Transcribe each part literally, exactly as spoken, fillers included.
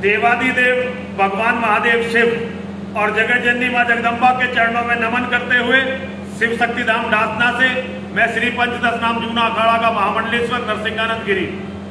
देवादिदेव भगवान महादेव शिव और जगत जननी मां जगदम्बा के चरणों में नमन करते हुए शिव शक्ति धाम डासना से मैं श्री पंचदश नाम जूना अखाड़ा का महामंडलेश्वर नरसिंहानंद गिरी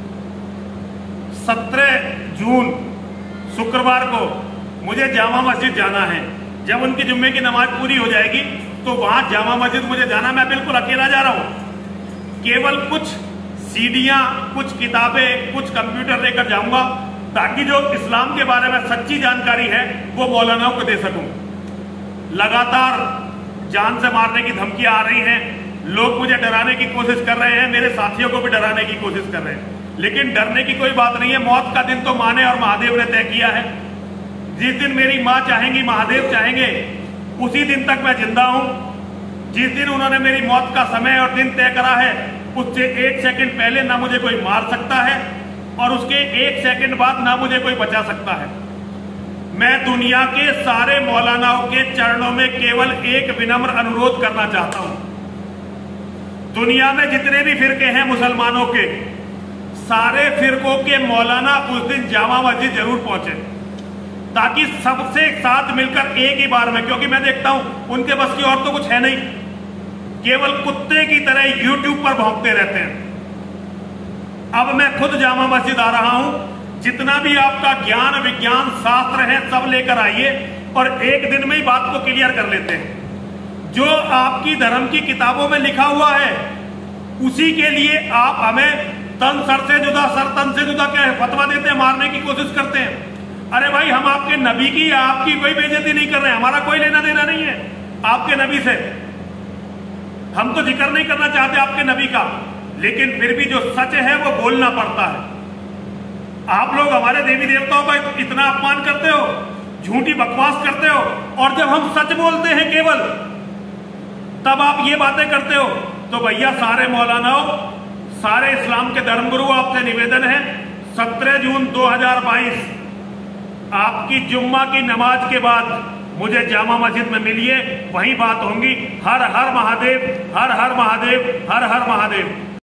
सत्रह जून शुक्रवार को मुझे जामा मस्जिद जाना है। जब उनकी जुम्मे की नमाज पूरी हो जाएगी तो वहां जामा मस्जिद मुझे जाना, मैं बिल्कुल अकेला जा रहा हूं। केवल कुछ सीडियां, कुछ किताबें, कुछ कंप्यूटर लेकर जाऊंगा ताकि जो इस्लाम के बारे में सच्ची जानकारी है वो मौलानाओं को दे सकूं। लगातार जान से मारने की धमकियां आ रही हैं, लोग मुझे डराने की कोशिश कर रहे हैं, मेरे साथियों को भी डराने की कोशिश कर रहे हैं, लेकिन डरने की कोई बात नहीं है। मौत का दिन तो माँ ने और महादेव ने तय किया है। जिस दिन मेरी माँ चाहेंगी, महादेव चाहेंगे, उसी दिन तक मैं जिंदा हूं। जिस दिन उन्होंने मेरी मौत का समय और दिन तय करा है उससे एक सेकंड पहले ना मुझे कोई मार सकता है और उसके एक सेकंड बाद ना मुझे कोई बचा सकता है। मैं दुनिया के सारे मौलानाओं के चरणों में केवल एक विनम्र अनुरोध करना चाहता हूं। दुनिया में जितने भी फिरके हैं मुसलमानों के, सारे फिरकों के मौलाना उस दिन जामा मस्जिद जरूर पहुंचे ताकि सबसे साथ मिलकर एक ही बार में, क्योंकि मैं देखता हूं उनके बस की और तो कुछ है नहीं, केवल कुत्ते की तरह यूट्यूब पर भौंकते रहते हैं। अब मैं खुद जामा मस्जिद आ रहा हूं, जितना भी आपका ज्ञान विज्ञान शास्त्र है सब लेकर आइए और एक दिन में ही बात को क्लियर कर लेते हैं। जो आपकी धर्म की किताबों में लिखा हुआ है उसी के लिए आप हमें तन सर से जुदा, सर तन से जुदा क्या है फतवा देते हैं, मारने की कोशिश करते हैं। अरे भाई, हम आपके नबी की या आपकी कोई बेइज्जती नहीं कर रहे हैं, हमारा कोई लेना देना नहीं है आपके नबी से। हम तो जिक्र नहीं करना चाहते आपके नबी का, लेकिन फिर भी जो सच है वो बोलना पड़ता है। आप लोग हमारे देवी देवताओं का इतना अपमान करते हो, झूठी बकवास करते हो, और जब हम सच बोलते हैं केवल तब आप ये बातें करते हो। तो भैया सारे मौलानाओं, सारे इस्लाम के धर्मगुरु, आपसे निवेदन है सत्रह जून दो हज़ार बाईस आपकी जुम्मा की नमाज के बाद मुझे जामा मस्जिद में मिलिए, वहीं बात होंगी। हर हर महादेव, हर हर महादेव, हर हर महादेव।